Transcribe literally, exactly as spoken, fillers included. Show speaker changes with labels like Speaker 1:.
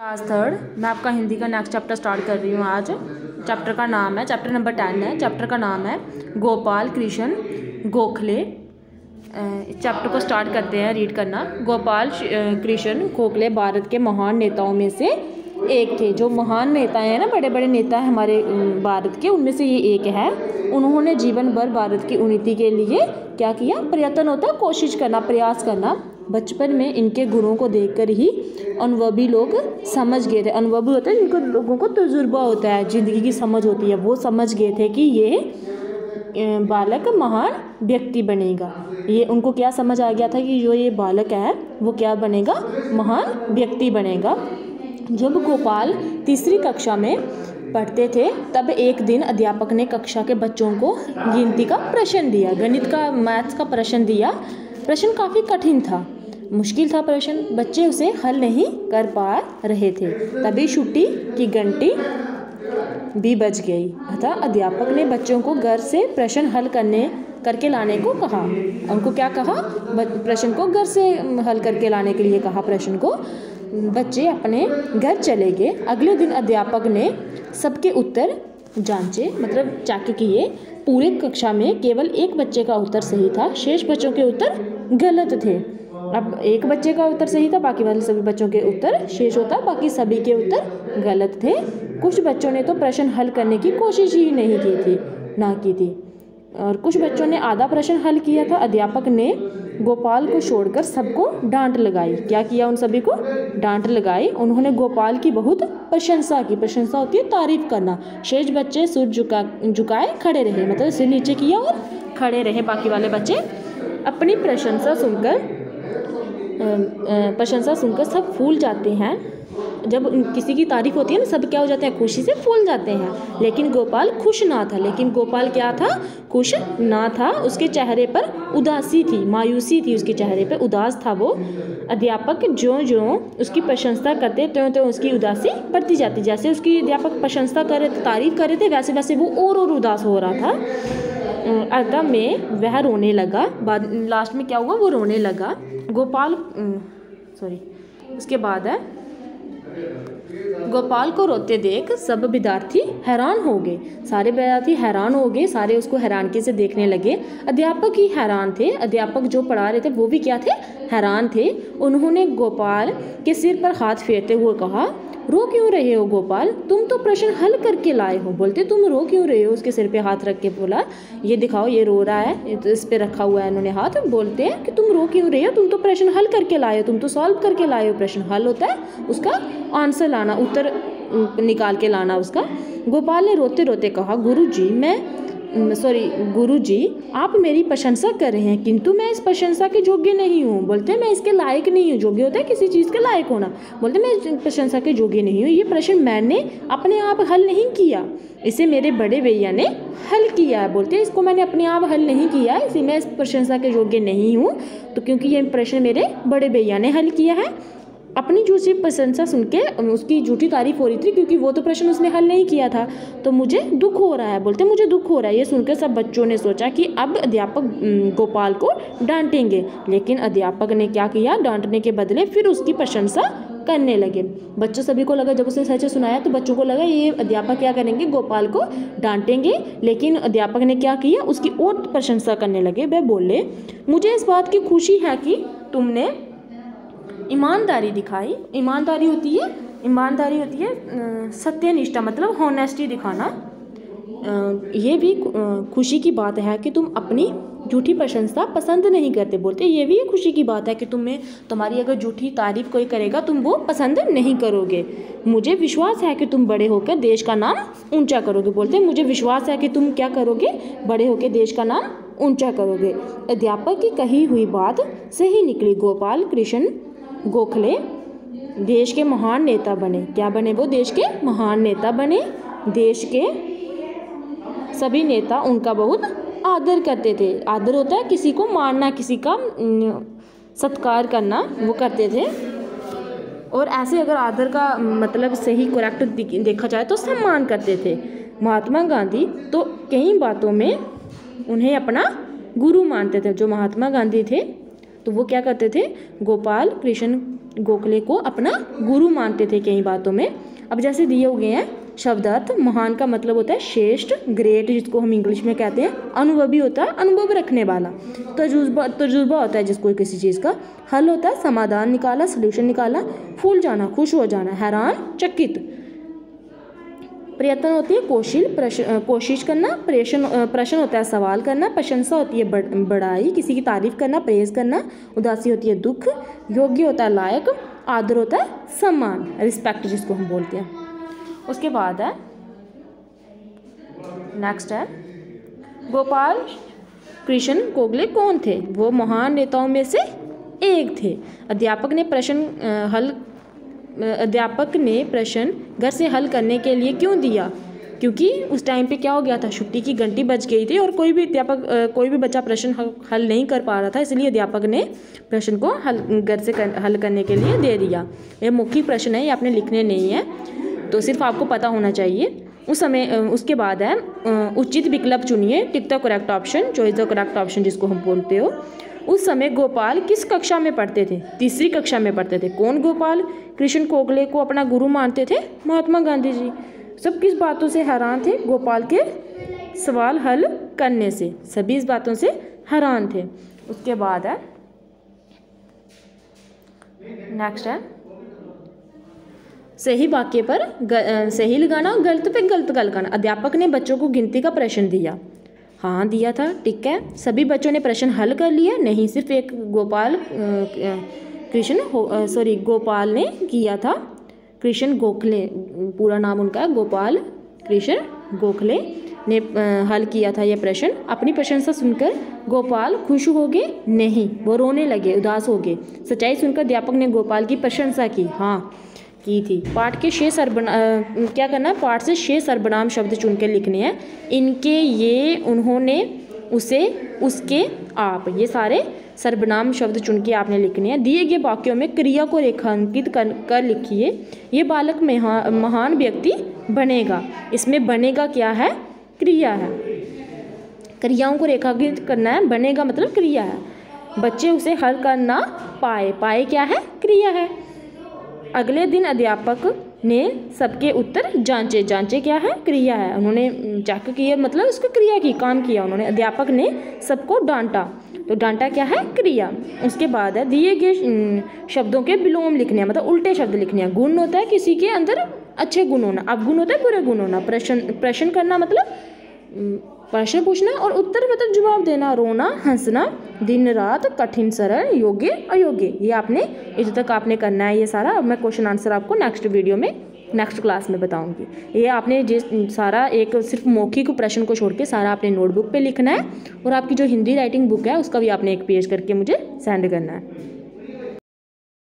Speaker 1: Class third मैं आपका हिंदी का नेक्स्ट चैप्टर स्टार्ट कर रही हूँ। आज चैप्टर का नाम है चैप्टर नंबर टेन है। चैप्टर का नाम है गोपाल कृष्ण गोखले। इस चैप्टर को स्टार्ट करते हैं रीड करना। गोपाल कृष्ण गोखले भारत के महान नेताओं में से एक थे। जो महान नेता हैं ना, बड़े बड़े नेता हैं हमारे भारत के, उनमें से ये एक है। उन्होंने जीवन भर भारत की उन्नति के लिए क्या किया? प्रयत्न होता है कोशिश करना, प्रयास करना। बचपन में इनके गुणों को देखकर ही अनुभवी लोग समझ गए थे। अनुभवी होता है जिनको लोगों को तजुर्बा होता है, ज़िंदगी की समझ होती है, वो समझ गए थे कि ये बालक महान व्यक्ति बनेगा। ये उनको क्या समझ आ गया था कि जो ये बालक है वो क्या बनेगा? महान व्यक्ति बनेगा। जब गोपाल तीसरी कक्षा में पढ़ते थे तब एक दिन अध्यापक ने कक्षा के बच्चों को गिनती का प्रश्न दिया, गणित का, मैथ्स का प्रश्न दिया। प्रश्न काफ़ी कठिन था, मुश्किल था प्रश्न, बच्चे उसे हल नहीं कर पा रहे थे। तभी छुट्टी की घंटी भी बज गई। अतः अध्यापक ने बच्चों को घर से प्रश्न हल करने करके लाने को कहा। उनको क्या कहा? प्रश्न को घर से हल करके लाने के लिए कहा। प्रश्न को बच्चे अपने घर चले गए। अगले दिन अध्यापक ने सबके उत्तर जांचे, मतलब चेक किए। पूरे कक्षा में केवल एक बच्चे का उत्तर सही था, शेष बच्चों के उत्तर गलत थे। अब एक बच्चे का उत्तर सही था, बाकी वाले सभी बच्चों के उत्तर शेष होता, बाकी सभी के उत्तर गलत थे। कुछ बच्चों ने तो प्रश्न हल करने की कोशिश ही नहीं की थी ना की थी और कुछ बच्चों ने आधा प्रश्न हल किया था। अध्यापक ने गोपाल को छोड़कर सबको डांट लगाई। क्या किया? उन सभी को डांट लगाई। उन्होंने गोपाल की बहुत प्रशंसा की। प्रशंसा होती है तारीफ करना। शेष बच्चे सिर झुका झुकाए खड़े रहे, मतलब सिर नीचे किया और खड़े रहे। बाकी वाले बच्चे अपनी प्रशंसा सुनकर प्रशंसा सुनकर सब फूल जाते हैं। जब किसी की तारीफ होती है ना, सब क्या हो जाते हैं? खुशी से फूल जाते हैं। लेकिन गोपाल खुश ना था। लेकिन गोपाल क्या था? खुश ना था। उसके चेहरे पर उदासी थी, मायूसी थी उसके चेहरे पर, उदास था वो। अध्यापक ज्यों ज्यों उसकी प्रशंसा करते त्यों त्यों उसकी उदासी बढ़ती जाती। जैसे उसकी अध्यापक प्रशंसा कर रहे थे, तारीफ कर रहे थे, वैसे वैसे वो और और उदास हो रहा था। अंत में वह रोने लगा। बाद लास्ट में क्या हुआ? वो रोने लगा। गोपाल सॉरी उसके बाद है गोपाल को रोते देख सब विद्यार्थी हैरान हो गए। सारे विद्यार्थी हैरान हो गए, सारे उसको हैरानगी से देखने लगे। अध्यापक ही हैरान थे। अध्यापक जो पढ़ा रहे थे वो भी क्या थे? हैरान थे। उन्होंने गोपाल के सिर पर हाथ फेरते हुए कहा, रो क्यों रहे हो गोपाल? तुम तो प्रश्न हल करके लाए हो। बोलते तुम रो क्यों रहे हो? उसके सिर पे हाथ रख के बोला, ये दिखाओ, ये रो रहा है, तो इस पे रखा हुआ है इन्होंने हाथ। बोलते हैं कि तुम रो क्यों रहे हो? तुम तो प्रश्न हल करके लाए हो, तुम तो सॉल्व करके लाए हो। प्रश्न हल होता है उसका आंसर लाना, उत्तर निकाल के लाना उसका। गोपाल ने रोते रोते कहा, गुरु जी मैं सॉरी गुरु जी आप मेरी प्रशंसा कर रहे हैं, किंतु मैं इस प्रशंसा के योग्य नहीं हूँ। बोलते मैं इसके लायक नहीं हूँ। योग्य होता है किसी चीज़ के लायक होना। बोलते मैं इस प्रशंसा के योग्य नहीं हूँ। ये प्रश्न मैंने अपने आप हल नहीं किया, इसे मेरे बड़े भैया ने हल किया है। बोलते हैं इसको मैंने अपने आप हल नहीं किया, इसे मैं इस प्रशंसा के योग्य नहीं हूँ, तो क्योंकि ये प्रश्न मेरे बड़े भैया ने हल किया है। अपनी झूठी प्रशंसा सुन के उसकी झूठी तारीफ हो रही थी, क्योंकि वो तो प्रश्न उसने हल नहीं किया था, तो मुझे दुख हो रहा है। बोलते मुझे दुख हो रहा है। ये सुनकर सब बच्चों ने सोचा कि अब अध्यापक गोपाल को डांटेंगे। लेकिन अध्यापक ने क्या किया? डांटने के बदले फिर उसकी प्रशंसा करने लगे। बच्चों सभी को लगा, जब उसने सच सुनाया तो बच्चों को लगा ये अध्यापक क्या करेंगे? गोपाल को डांटेंगे। लेकिन अध्यापक ने क्या किया? उसकी और प्रशंसा करने लगे। वह बोले, मुझे इस बात की खुशी है कि तुमने ईमानदारी दिखाई। ईमानदारी होती है ईमानदारी होती है सत्यनिष्ठा, मतलब होनेस्टी दिखाना। ये भी खुशी की बात है कि तुम अपनी झूठी प्रशंसा पसंद नहीं करते। बोलते ये भी खुशी की बात है कि तुम्हें तुम्हारी अगर झूठी तारीफ कोई करेगा तुम वो पसंद नहीं करोगे। मुझे विश्वास है कि तुम बड़े होकर देश का नाम ऊंचा करोगे। बोलते मुझे विश्वास है कि तुम क्या करोगे? बड़े होकर देश का नाम ऊंचा करोगे। अध्यापक की कही हुई बात सही निकली। गोपाल कृष्ण गोखले देश के महान नेता बने। क्या बने वो? देश के महान नेता बने। देश के सभी नेता उनका बहुत आदर करते थे। आदर होता है किसी को मानना, किसी का सत्कार करना, वो करते थे। और ऐसे अगर आदर का मतलब सही करेक्ट देखा जाए तो सम्मान करते थे। महात्मा गांधी तो कई बातों में उन्हें अपना गुरु मानते थे। जो महात्मा गांधी थे तो वो क्या करते थे, गोपाल कृष्ण गोखले को अपना गुरु मानते थे कई बातों में। अब जैसे दिए हुए हैं शब्दार्थ, महान का मतलब होता है श्रेष्ठ, ग्रेट जिसको हम इंग्लिश में कहते हैं, अनुभवी होता है अनुभव रखने वाला, तजुर्बा तजुर्बा होता है जिसको किसी चीज़ का, हल होता है समाधान निकाला, सोल्यूशन निकाला, फूल जाना खुश हो जाना, हैरान चकित, प्रयत्न होती है कोशिश प्रश्न कोशिश करना, प्रश्न प्रश्न होता है सवाल करना, प्रशंसा होती है बड़, बड़ाई किसी की तारीफ करना, प्रेज करना, उदासी होती है दुख, योग्य होता है लायक, आदर होता है सम्मान, रिस्पेक्ट जिसको हम बोलते हैं। उसके बाद है नेक्स्ट है गोपाल कृष्ण गोखले कौन थे, वो महान नेताओं में से एक थे। अध्यापक ने प्रश्न हल अध्यापक ने प्रश्न घर से हल करने के लिए क्यों दिया, क्योंकि उस टाइम पे क्या हो गया था, छुट्टी की घंटी बज गई थी और कोई भी अध्यापक कोई भी बच्चा प्रश्न हल नहीं कर पा रहा था, इसलिए अध्यापक ने प्रश्न को हल घर से कर, हल करने के लिए दे दिया। ये मौखिक प्रश्न है, ये आपने लिखने नहीं है, तो सिर्फ आपको पता होना चाहिए। उस समय उसके बाद है उचित विकल्प चुनिए, tick the correct option, choice the correct option जिसको हम बोलते हो। उस समय गोपाल किस कक्षा में पढ़ते थे, तीसरी कक्षा में पढ़ते थे। कौन गोपाल कृष्ण गोखले को अपना गुरु मानते थे, महात्मा गांधी जी। सब किस बातों से हैरान थे, गोपाल के सवाल हल करने से, सभी इस बातों से हैरान थे। उसके बाद है नेक्स्ट है सही वाक्य पर ग, सही लगाना, गलत पे गलत का लगाना। अध्यापक ने बच्चों को गिनती का प्रश्न दिया, हाँ दिया था, ठीक है। सभी बच्चों ने प्रश्न हल कर लिया, नहीं, सिर्फ एक गोपाल कृष्ण सॉरी गोपाल ने किया था, कृष्ण गोखले पूरा नाम उनका, गोपाल कृष्ण गोखले ने हल किया था यह प्रश्न। अपनी प्रशंसा सुनकर गोपाल खुश हो गए, नहीं, वो रोने लगे, उदास हो गए। सच्चाई सुनकर अध्यापक ने गोपाल की प्रशंसा की, हाँ की थी। पाठ के छः सर्वना क्या करना है, पाठ से छः सर्वनाम शब्द चुन के लिखने हैं, इनके, ये, उन्होंने, उसे, उसके, आप, ये सारे सर्वनाम शब्द चुन के आपने लिखने हैं। दिए गए वाक्यों में क्रिया को रेखांकित कर, कर लिखिए। ये बालक महा, महान व्यक्ति बनेगा, इसमें बनेगा क्या है, क्रिया है। क्रियाओं को रेखांकित करना है, बनेगा मतलब क्रिया है। बच्चे उसे हल कर ना पाए, पाए क्या है, क्रिया है। अगले दिन अध्यापक ने सबके उत्तर जांचे, जांचे क्या है, क्रिया है। उन्होंने चेक किया मतलब उसको क्रिया की, काम किया उन्होंने। अध्यापक ने सबको डांटा, तो डांटा क्या है, क्रिया। उसके बाद है दिए गए शब्दों के विलोम लिखने हैं, मतलब उल्टे शब्द लिखने हैं। गुण होता है किसी के अंदर अच्छे गुण होना, अवगुण होता है बुरे गुण होना। प्रश्न प्रश्न करना मतलब प्रश्न पूछना, और उत्तर मतलब जवाब देना। रोना, हंसना, दिन रात, कठिन सरल, योग्य अयोग्य, ये आपने इधर तक आपने करना है ये सारा। अब मैं क्वेश्चन आंसर आपको नेक्स्ट वीडियो में नेक्स्ट क्लास में बताऊंगी। ये आपने जिस सारा एक सिर्फ मौखिक प्रश्न को छोड़ के सारा आपने नोटबुक पे लिखना है, और आपकी जो हिंदी राइटिंग बुक है उसका भी आपने एक पेज करके मुझे सेंड करना है।